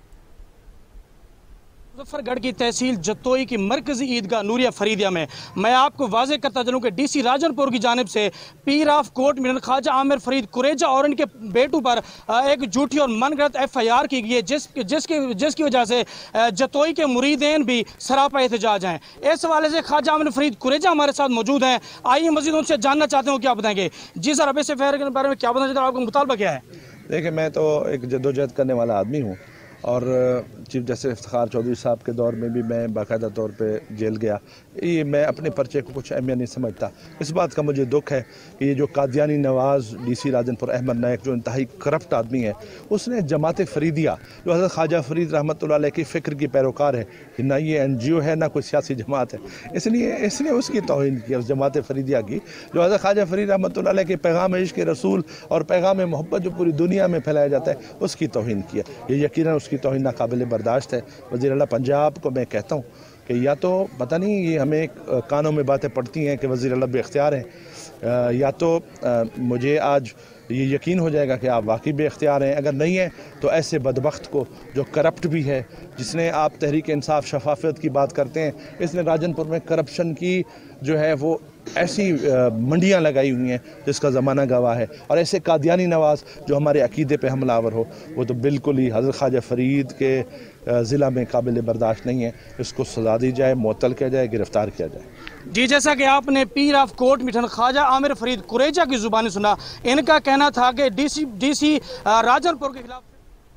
मुजफ्फरगढ़ की तहसील जतोई की मरकजी ईदगाह नूरिया फरीदिया में मैं आपको वाजे करता चलूँ कि DC राजनपुर की जानिब से पीर ऑफ कोट मिठन ख्वाजा आमिर फरीद कुरैजा और इनके बेटों पर एक झूठी और मनगढ़ंत FIR की गई है जिसकी वजह से जतोई के मुरीदेन भी सरापा एहतजाज हैं। इस हवाले से ख्वाजा आमिर फरीद कुरैजा हमारे साथ मौजूद हैं। आइए मजीद उनसे जानना चाहते हो क्या बताएंगे। जी सर, अब इस FIR के बारे में क्या बताना चाहते हैं, आपका मुतालबा क्या है? देखिए, मैं तो एक जद्दोजहद करने वाला आदमी हूँ और चीफ जस्टिस इफ्तिखार चौधरी साहब के दौर में भी मैं बाकायदा तौर पे जेल गया। ये मैं अपने पर्चे को कुछ अहमियत नहीं समझता। इस बात का मुझे दुख है कि ये जो कादियानी नवाज़ DC राजनपुर अहमद नायक जो इंतहाई करप्ट आदमी है, उसने जमात फरीदिया जो हज़रत ख्वाजा फरीद रहमतुल्लाह अलैह की फ़िक्र की पैरोकार है, ना ये NGO है ना कोई सियासी जमात है, इसलिए उसकी तौहीन की उस जमात फरीदिया की जो हज़रत ख्वाजा फरीद रहमतुल्लाह अलैह के पैगाम इश्क़ रसूल और पैगाम मोहब्बत जो पूरी दुनिया में फैलाया जाता है उसकी तौहीन किया। ये यकीनन उसकी तौहीन नाकाबिल बर्दाश्त है। वज़ीर आला पंजाब को मैं कहता हूँ कि या तो पता नहीं ये हमें कानों में बातें पड़ती हैं कि वज़ीर आला बेख्तियार हैं, या तो मुझे आज ये यकीन हो जाएगा कि आप वाकई बेख्तियार हैं। अगर नहीं है तो ऐसे बदबख्त को जो करप्ट भी है, जिसने आप तहरीक इंसाफ शफाफियत की बात करते हैं, इसने राजनपुर में करप्शन की जो है वो ऐसी मंडियां लगाई हुई हैं जिसका ज़माना गवाह है। और ऐसे कादियानी नवाज़ जो हमारे अकीदे पे हमलावर हो वो तो बिल्कुल ही हज़रत ख्वाजा फरीद के ज़िला में काबिल बर्दाश्त नहीं है। इसको सज़ा दी जाए, मुअत्तल किया जाए, गिरफ़्तार किया जाए। जी, जैसा कि आपने पीर ऑफ कोट मिठन ख्वाजा आमिर फरीद कुरैजा की ज़ुबानी सुना, इनका कहना था कि DC राजनपुर के खिलाफ।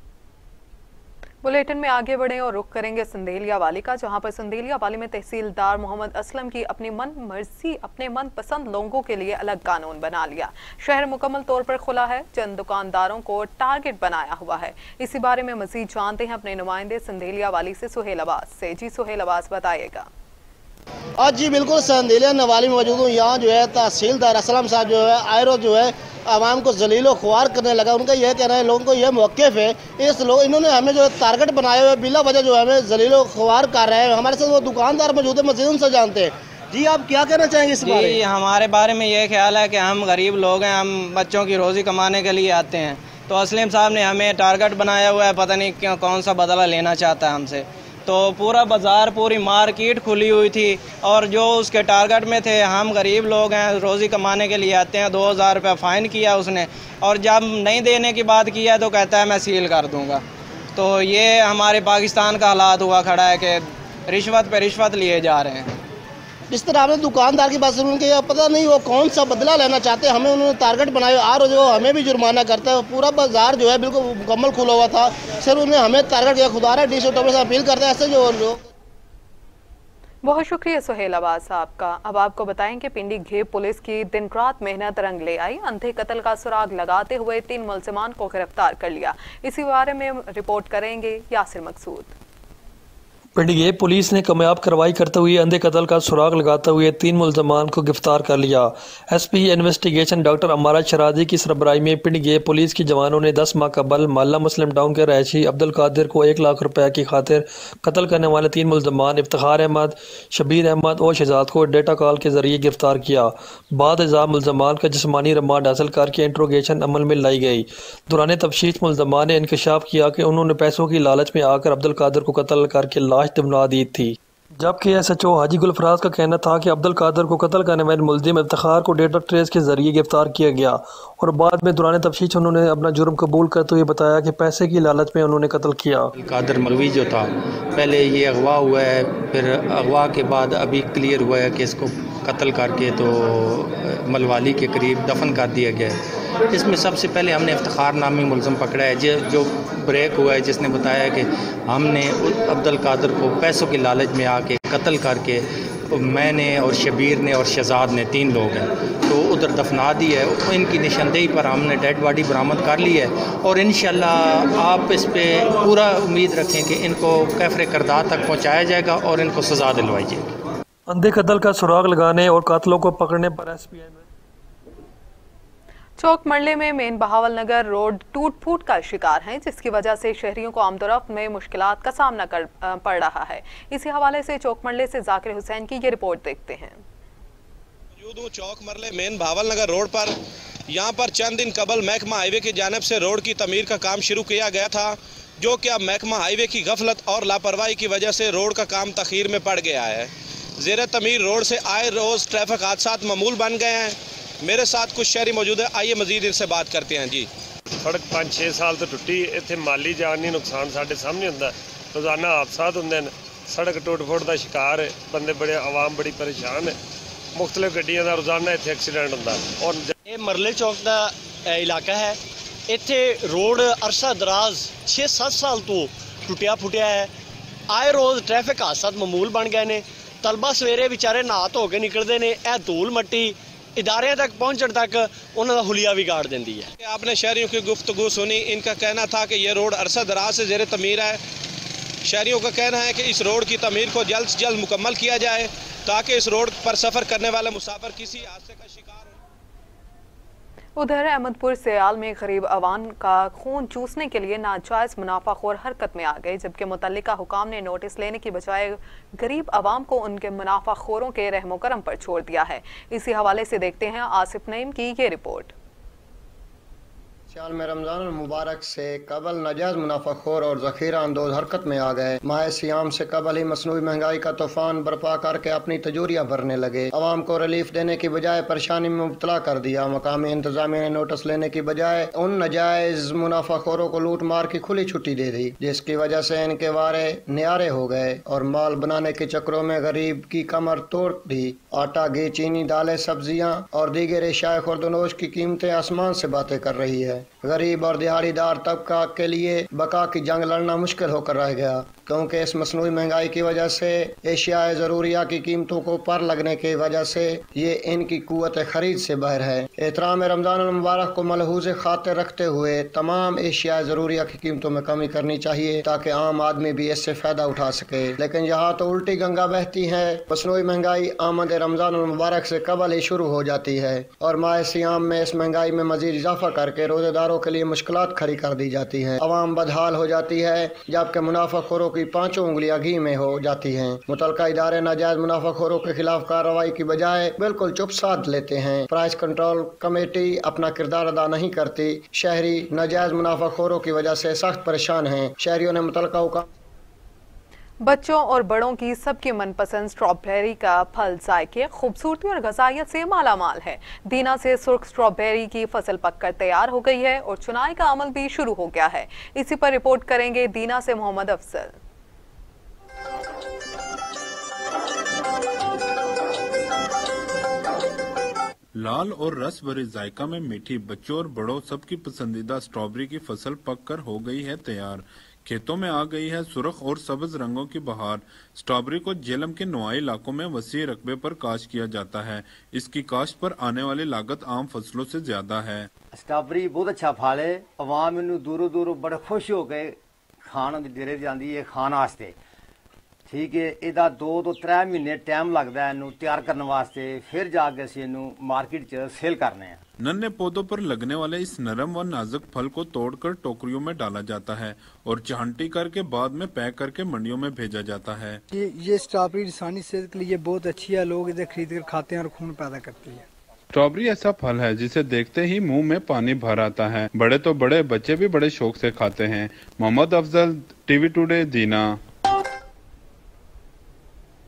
बुलेटिन में आगे बढ़े और रुख करेंगे संदेलिया वाली का, जहां पर संदेलिया वाली में तहसीलदार मोहम्मद असलम की अपनी मन मर्जी अपने मनपसंद लोगों के लिए अलग कानून बना लिया। शहर मुकम्मल तौर पर खुला है, चंद दुकानदारों को टारगेट बनाया हुआ है। इसी बारे में मजीद जानते हैं अपने नुमाइंदे संदेलिया वाली से सुहेल अब्बास से। जी सुहेल अब्बास, बताइएगा। आज जी बिल्कुल संदेलिया नवाली में मौजूद हूँ। यहाँ जो है तहसीलदार असलम साहब जो है आए रोज जो है आवाम को जलीलो ख्वार करने लगा। उनका यह कहना है, लोगों को यह मौक़िफ़ है, इन्होंने हमें जो है टारगेट बनाए हुए बिला वजह जो है हमें जलीलो ख्वार कर रहे हैं। हमारे साथ वो दुकानदार मौजूद है, मज़ीद उनसे जानते हैं। जी, आप क्या कहना चाहेंगे इस बारे में? हमारे बारे में ये ख्याल है कि हम गरीब लोग हैं, हम बच्चों की रोज़ी कमाने के लिए आते हैं, तो असलम साहब ने हमें टारगेट बनाया हुआ है। पता नहीं क्यों, कौन सा बदला लेना चाहता है हमसे। तो पूरा बाज़ार, पूरी मार्केट खुली हुई थी और जो उसके टारगेट में थे, हम गरीब लोग हैं, रोज़ी कमाने के लिए आते हैं। 2000 रुपये फ़ाइन किया उसने, और जब नहीं देने की बात की है तो कहता है मैं सील कर दूंगा। तो ये हमारे पाकिस्तान का हालात हुआ खड़ा है कि रिश्वत पे रिश्वत लिए जा रहे हैं। जिस तरह आपने दुकानदार की बात सुन के पता नहीं वो कौन सा बदला लेना चाहते हैं, हमें उन्होंने टारगेट बनाया और जो हमें भी जुर्माना करता है। पूरा बाजार जो है बिल्कुल मुकम्मल खुला हुआ था, सिर्फ उन्हें हमें टारगेट किया। खुदा रहा DC से अपील करते हैं ऐसे जो लोग। बहुत शुक्रिया सुहेल अब्बास आपका। अब आपको बताएं कि पिंडी घेब पुलिस की दिन रात मेहनत रंग ले आई। अंधे कत्ल का सुराग लगाते हुए 3 मुलजिमान को गिरफ्तार कर लिया। इसी बारे में रिपोर्ट करेंगे यासिर मकसूद। पिंडी घेब पुलिस ने कामयाब कार्रवाई करते हुए अंधे कत्ल का सुराग लगाते हुए 3 मुलजमान को गिरफ्तार कर लिया। SP इन्वेस्टिगेशन डॉक्टर अमारा शराजी की सरबराही में पिंडी घेब पुलिस के जवानों ने 10 माह कबल मोहल्ला मुस्लिम टाउन के रहायशी अब्दुल कादिर को 1 लाख रुपए की खातिर कत्ल करने वाले 3 मुलजमान इफ्तिखार अहमद, शबीर अहमद और शहजाद को डेटा कॉल के जरिए गिरफ्तार किया। बाद इज़ा मुलजमान का जिस्मानी रिमांड हासिल करके इंट्रोगेशन अमल में लाई गई। दौरान तफ्तीश मुलजमान ने इंकशाफ किया कि उन्होंने पैसों की लालच में आकर अब्दुल कादिर को कत्ल करके लाश दफना दी थी। जबकि SHO हाजी गुलफराज का कहना था कि अब्दुल कादर को कत्ल करने वाले मुलजिम इफ्तिखार को डेटा ट्रेस के जरिए गिरफ्तार किया गया और बाद में दौरान तफ्तीश उन्होंने अपना जुर्म कबूल करते हुए बताया कि पैसे की लालच में उन्होंने कत्ल किया। कादर मलवी जो था, पहले ये अगवा हुआ है, फिर अगवा के बाद अभी क्लियर हुआ है कि इसको कत्ल करके तो मलवाली के करीब दफन कर दिया गया है। इसमें सबसे पहले हमने इफ्तिखार नामी मुलज़म पकड़ा है जो ब्रेक हुआ है, जिसने बताया कि हमने अब्दुल कादर को पैसों की लालच में आके कत्ल करके मैंने और शबीर ने और शहजाद ने 3 लोग हैं तो उधर दफना दी है। इनकी निशानदेही पर हमने डेड बॉडी बरामद कर ली है और इंशाल्लाह आप इस पर पूरा उम्मीद रखें कि इनको कैफरे करदार तक पहुँचाया जाएगा और इनको सज़ा दिलवाई जाएगी। अंधे कत्ल का सुराग लगाने और कातलों को पकड़ने पर SP चौक मरले में मेन बहावल नगर रोड टूट फूट का शिकार है, जिसकी वजह से शहरियों को आमदोरफ्त में मुश्किलात का सामना पड़ रहा है। इसी हवाले से चौक मरले से जाकिर हुसैन की ये रिपोर्ट देखते हैं। मौजूद हूं चौक मरले मेन बहावल नगर रोड पर। यहां पर चंद दिन कबल महकमा हाईवे की जानिब से रोड की तमीर का काम शुरू किया गया था, जो कि अब महकमा हाईवे की गफलत और लापरवाही की वजह से रोड का काम तखीर में पड़ गया है। ज़ेर तमीर रोड से आए रोज ट्रैफिक हादसात मामूल बन गए हैं। मेरे साथ कुछ शहरी मौजूद है, आइए मजीद इनसे बात करते हैं। जी, सड़क 5-6 साल तो टुटी, इतने माली जानी नुकसान साढ़े सामने होंगे, रोजाना हादसात होंगे, सड़क टुट फुट का शिकार है, बंदे बड़े आवाम बड़ी परेशान है, मुख्तलिफ गड्डियां का रोजाना इतने एक्सीडेंट होंगे। और ये मरले चौक का इलाका है, इतने रोड अरसा दराज 6-7 साल तो टुटिया फुटिया है। आए रोज़ ट्रैफिक हादसात मामूल बन गए ने। तलबा सवेरे बेचारे नहा धो के निकलते हैं, यह धूल मट्टी इदारे तक पहुँचने तक उन्होंने हुलिया भी गाड़ देती है। आपने शहरियों की गुफ्तगू सुनी, इनका कहना था कि ये रोड अरसा दराज से ज़ेर तमीर है। शहरियों का कहना है कि इस रोड की तमीर को जल्द से जल्द मुकम्मल किया जाए ताकि इस रोड पर सफ़र करने वाले मुसाफिर किसी हादसे का शिकार। उधर अहमदपुर सियाल में गरीब अवाम का खून चूसने के लिए नाजायज मुनाफाखोर हरकत में आ गए, जबकि मुतल्लिका हुकाम ने नोटिस लेने की बजाय गरीब अवाम को उनके मुनाफाखोरों के रहमो करम पर छोड़ दिया है। इसी हवाले से देखते हैं आसिफ नईम की ये रिपोर्ट। सियाल में रमजान मुबारक से कबल नजायज मुनाफाखोर और जखीरा अंदोज हरकत में आ गए। माह सियाम से कबल ही मसनूई महंगाई का तूफान बर्पा करके अपनी तजूरियाँ भरने लगे। अवाम को रिलीफ देने की बजाय परेशानी में मुब्तला कर दिया। मकामी इंतजामिया ने नोटिस लेने की बजाय उन नजायज मुनाफाखोरों को लूट मार की खुली छुट्टी दे दी, जिसकी वजह से इनके वारे न्यारे हो गए और माल बनाने के चक्रों में गरीब की कमर तोड़ दी। आटा, घी, चीनी, दालें, सब्जियाँ और दीगर एशिया खुर्दनोश की कीमतें आसमान से बातें कर रही है। गरीब और दिहाड़ीदार तबका के लिए बका की जंग लड़ना मुश्किल होकर रह गया, क्योंकि इस मसनूई महंगाई की वजह से एशिया ज़रूरिया की कीमतों को पर लगने की वजह से ये इनकी कुव्वत खरीद से बाहर है। एहतराम रमज़ान मुबारक को मलहूज़ खातिर रखते हुए तमाम एशिया ज़रूरिया की कीमतों में कमी करनी चाहिए ताकि आम आदमी भी इससे फ़ायदा उठा सके। लेकिन यहाँ तो उल्टी गंगा बहती है। मसनूई महंगाई आमद रमज़ान मुबारक से कबल ही शुरू हो जाती है और माह सियाम में इस महंगाई में मजीद इजाफा करके रोज़ेदारों के लिए मुश्किलात खड़ी कर दी जाती है। अवाम बदहाल हो जाती है, जबकि मुनाफाखोरों की 5 उंगलियां घी में हो जाती हैं। मुतलका इदारे नाजायज मुनाफाखोरों के खिलाफ कार्रवाई की बजाय बिल्कुल चुप साध लेते हैं। प्राइस कंट्रोल कमेटी अपना किरदार अदा नहीं करती। शहरी नाजायज मुनाफाखोरों की वजह से सख्त परेशान हैं। शहरियों ने मुतलका हुकाम बच्चों और बड़ों की सबकी मनपसंद स्ट्रॉबेरी का फल जायके, खूबसूरती और गजाइत से मालामाल है। दीना से सुर्ख स्ट्रॉबेरी की फसल पककर तैयार हो गई है और चुनाई का अमल भी शुरू हो गया है। इसी पर रिपोर्ट करेंगे दीना से मोहम्मद अफजल। लाल और रस भरे जायका में मीठी, बच्चों और बड़ों सबकी पसंदीदा स्ट्रॉबेरी की फसल पककर हो गई है तैयार। खेतों में आ गई है सुर्ख और सब्ज रंगों की बहार। स्ट्रॉबेरी को जेलम के नोआई इलाकों में वसी रकबे पर काश्त किया जाता है। इसकी काश्त पर आने वाली लागत आम फसलों से ज्यादा है। स्ट्रॉबेरी बहुत अच्छा फल है। अवाम इनू दूरों दूरों बड़े खुश हो के खान डेरे जाती है खान वास्ते। ठीक है, इहदा 2 ਤੋਂ 3 महीने टाइम लगता है इनू तैयार करने वास्ते, फिर जाके असीं इनू मार्केट च सेल करने हैं। नन्हे पौधों पर लगने वाले इस नरम व नाजुक फल को तोड़कर टोकरियों में डाला जाता है और चांटी करके बाद में पैक करके मंडियों में भेजा जाता है। ये स्ट्रॉबेरी इंसानी सेहत के लिए बहुत अच्छी है। लोग इसे खरीद कर खाते हैं और खून पैदा करती है। स्ट्रॉबेरी ऐसा फल है जिसे देखते ही मुंह में पानी भर आता है। बड़े तो बड़े, बच्चे भी बड़े शौक से खाते हैं। Mohammad Afzal, TV Today, Dina.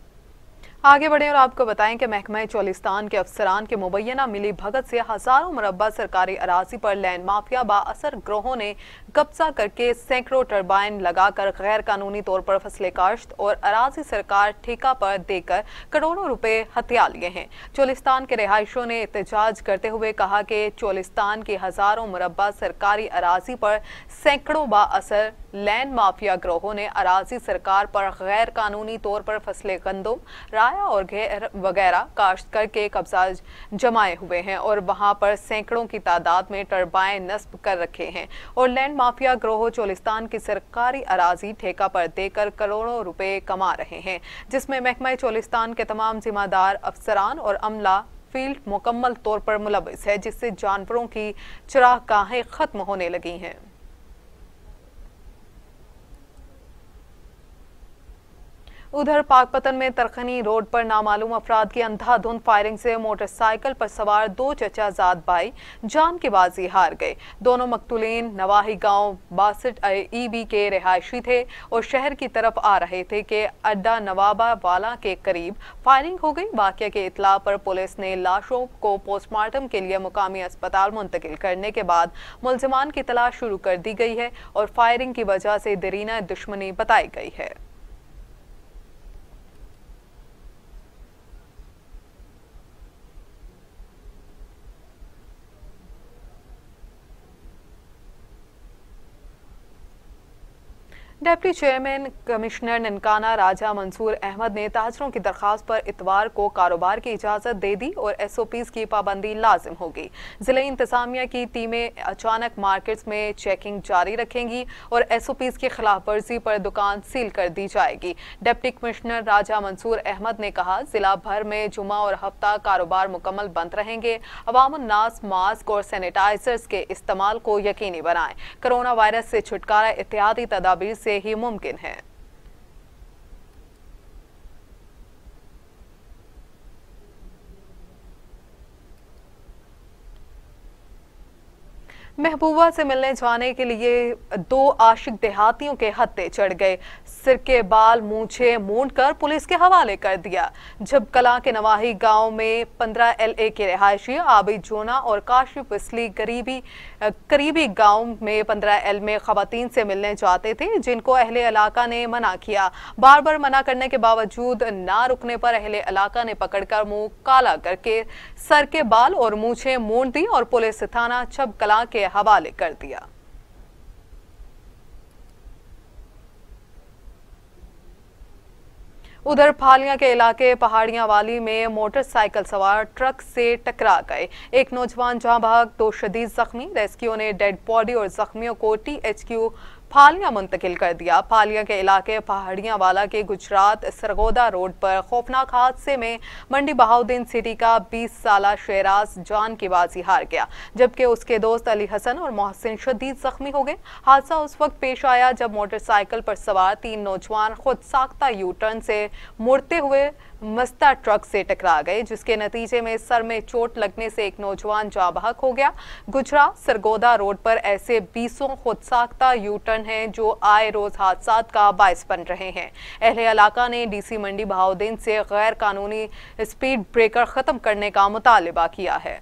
आगे बढ़े और आपको बताएं कि महकमा चोलिस्तान के अफसरान के मुबैना मिली भगत से हजारों मुरब्बा सरकारी अराजी पर लैंड माफिया बाअसर ग्रोहों ने कब्जा करके सैकड़ों टरबाइन लगाकर गैर कानूनी तौर पर फसलें काश्त और अराजी सरकार ठेका पर देकर करोड़ों रुपए हथिया लिए हैं। चोलिस्तान के रिहायशों ने एहतजाज करते हुए कहा कि चोलिस्तान की हजारों मुरब्बा सरकारी अराजी पर सैकड़ों बाअसर लैंड माफिया ग्रोहों ने अराजी सरकार पर गैर कानूनी तौर पर फसलें गंदम, राया और घेर वगैरह काश्त करके कब्जा जमाए हुए हैं और वहां पर सैकड़ों की तादाद में टरबाइन नस्ब कर रखे हैं और लैंड माफिया ग्रोह चोलिस्तान की सरकारी अराजी ठेका पर देकर करोड़ों रुपए कमा रहे हैं, जिसमें महकमा चोलिस्तान के तमाम जिम्मेदार अफसरान और अमला फील्ड मुकम्मल तौर पर मुलविस है, जिससे जानवरों की चरागाहें खत्म होने लगी हैं। उधर पाकपतन में तरखनी रोड पर नामालूम अफराद की अंधाधुंध फायरिंग से मोटरसाइकिल पर सवार दो चचाजाद भाई जान की बाजी हार गए। दोनों मकतूलीन नवाही गांव 62 EB के रिहायशी थे और शहर की तरफ आ रहे थे कि अड्डा नवाबा वाला के करीब फायरिंग हो गई। वाकये की इतला पर पुलिस ने लाशों को पोस्टमार्टम के लिए मुकामी अस्पताल मुंतकिल करने के बाद मुलजिमान की तलाश शुरू कर दी गई है और फायरिंग की वजह से दरीना दुश्मनी बताई गई है। Deputy chairman commissioner Nankana Raja Mansoor Ahmed ने ताजरों की दरखास्त पर इतवार को कारोबार की इजाजत दे दी और SOPs की पाबंदी लाजिम होगी। जिले इंतजामिया की टीमें अचानक मार्केट्स में चेकिंग जारी रखेंगी और SOPs की खिलाफ वर्जी पर दुकान सील कर दी जाएगी। डिप्टी कमिश्नर राजा मंसूर अहमद ने कहा, जिला भर में जुमा और हफ्ता कारोबार मुकम्मल बंद रहेंगे। अवामुन्नास मास्क और सैनिटाइजर्स के इस्तेमाल को यकीनी बनाएं। कोरोना वायरस से छुटकारा एहतियाती तदाबीर से ही मुमकिन है। महबूबा से मिलने जाने के लिए दो आशिक देहातियों के हत्थे चढ़ गए। सिर के बाल मूछे मूंद कर पुलिस के हवाले कर दिया। जब कला के नवाही गांव में 15 LA के रिहायशी आबिद जोना और काशिफ इसली करीबी गांव में 15 L में खवातीन से मिलने जाते थे, जिनको अहले इलाका ने मना किया। बार बार मना करने के बावजूद ना रुकने पर अहले इलाका ने पकड़कर मुंह काला करके सर के बाल और मूछे मूंद दी और पुलिस थाना छब कला के हवाले कर दिया। उधर फालिया के इलाके पहाड़ियां वाली में मोटरसाइकिल सवार ट्रक से टकरा गए। एक नौजवान जहां भाग, 2 शदीद जख्मी। रेस्क्यू ने डेड बॉडी और जख्मियों को THQ फालिया मुंतकिल कर दिया। फालिया के इलाके पहाड़ियां वाला के गुजरात सरगोदा रोड पर खौफनाक हादसे में मंडी बहाउद्दीन सिटी का 20 साला शेराज जान की बाजी हार गया, जबकि उसके दोस्त अली हसन और मोहसिन शदीद जख्मी हो गए। हादसा उस वक्त पेश आया जब मोटरसाइकिल पर सवार 3 नौजवान खुद साख्ता U-टर्न से मुड़ते हुए मस्ता ट्रक से टकरा गए, जिसके नतीजे में सर में चोट लगने से एक नौजवान जाँ बहक हो गया। गुजरात सरगोदा रोड पर ऐसे 20 खुद साख्ता U-टर्न हैं जो आए रोज हादसात का बायस बन रहे हैं। अहले इलाका ने DC मंडी बहाउद्दीन से गैर कानूनी स्पीड ब्रेकर खत्म करने का मुतालिबा किया है।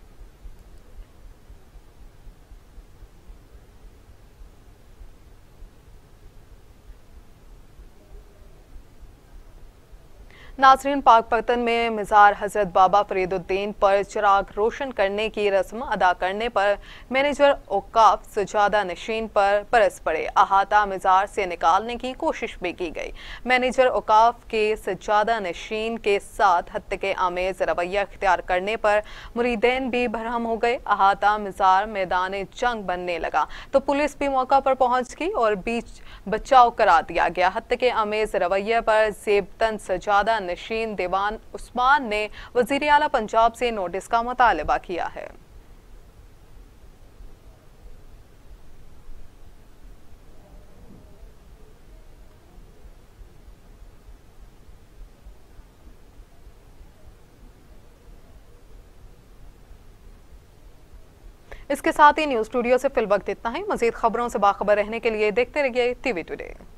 नाजरीन, पाकपतन में मज़ार हजरत बाबा फरीदुद्दीन पर चिराग रोशन करने की रस्म अदा करने पर मैनेजर औकाफ सजादा नशीन पर बरस पड़े। अहाता मज़ार से निकालने की कोशिश भी की गई। मैनेजर औकाफ के सजादा नशीन के साथ हत्ते आमेज रवैया इख्तियार करने पर मुरीदैन भी भरहम हो गए। अहाता मज़ार मैदान जंग बनने लगा तो पुलिस भी मौका पर पहुंच गई और बीच बचाव करा दिया गया। हत्ते आमेज रवैया पर ज़ेबतन सजादा नशीन दीवान उस्मान ने वज़ीर आला पंजाब से नोटिस का मुतालबा किया है। इसके साथ ही न्यूज़ स्टूडियो से फिल वक्त इतना ही। मज़ीद खबरों से बाखबर रहने के लिए देखते रहिए TV टुडे।